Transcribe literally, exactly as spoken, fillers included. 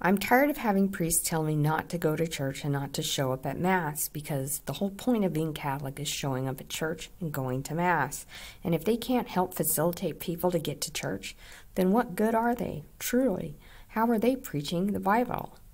I'm tired of having priests tell me not to go to church and not to show up at Mass, because the whole point of being Catholic is showing up at church and going to Mass. And if they can't help facilitate people to get to church, then what good are they, truly? How are they preaching the Bible?